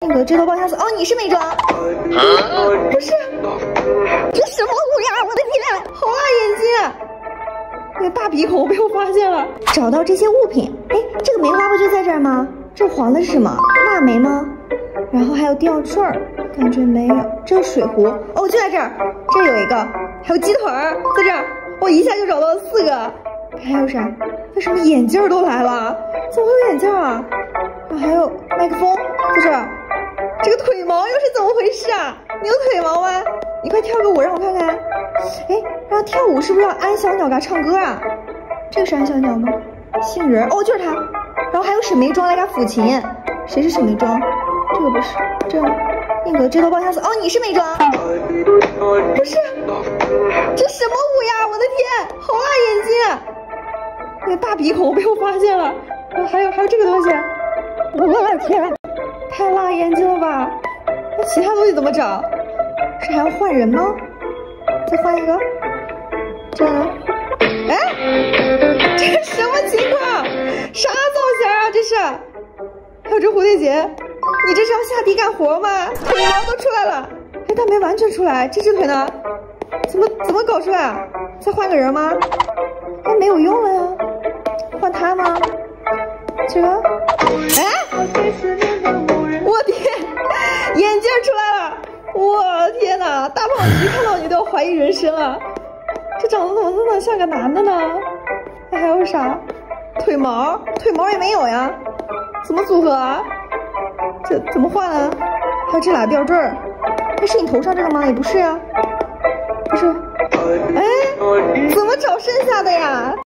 那个街头包厢4哦，你是美妆？不是，这什么物呀！我的天，好辣眼睛啊！那个大鼻孔被我发现了。找到这些物品，哎，这个梅花不就在这儿吗？这黄的是什么？腊梅吗？然后还有吊坠儿，感觉没有。这个水壶，哦，就在这儿，这有一个，还有鸡腿儿在这儿，我一下就找到了4个。还有啥？为什么眼镜都来了？怎么会有眼镜啊？然后还有麦克风在这儿，这个腿毛又是怎么回事啊？你有腿毛吗？你快跳个舞让我看看。哎，让他跳舞是不是要安小鸟给他唱歌啊？这个是安小鸟吗？杏仁哦，就是他。然后还有沈眉庄来给他抚琴，谁是沈眉庄？这个不是，这那个街头包厢4哦，你是美妆？不是，这什么舞呀！我的天，好辣眼睛啊！那个大鼻孔被我发现了。然后还有这个东西，我的天，太辣眼睛了吧！那其他东西怎么找？是还要换人吗？再换一个，这样呢？哎，这是什么情况？啥造型啊？这是？还有这蝴蝶结，你这是要下地干活吗？腿毛都出来了，哎，但没完全出来，这只腿呢？怎么搞出来啊？再换个人吗？哎，没有用了呀，换他吗？这个，哎，我天，眼镜出来了！我天哪，大胖子一看到你都要怀疑人生了，这长得怎么那么像个男的呢？还有啥？腿毛也没有呀，怎么组合啊？这怎么换啊？还有这俩吊坠儿，这是你头上这个吗？也不是呀，不是，哎，怎么找剩下的呀？